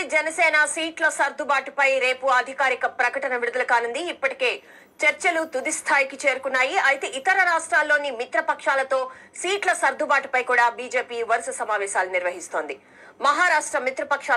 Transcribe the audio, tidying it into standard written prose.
జనసేన సీట్ల సర్దుబాటుపై రేపు అధికారిక ప్రకటన విడుదల కానుంది. ఇప్పటికే చర్చలు తుది స్థాయికి చేరుకున్నాయి. అయితే ఇతర రాష్ట్రాల్లోని మిత్రపక్షాలతో సీట్ల సర్దుబాటుపై కూడా బీజేపీ వరుస సమావేశాలు నిర్వహిస్తోంది. మహారాష్ట్ర మిత్రపక్షాల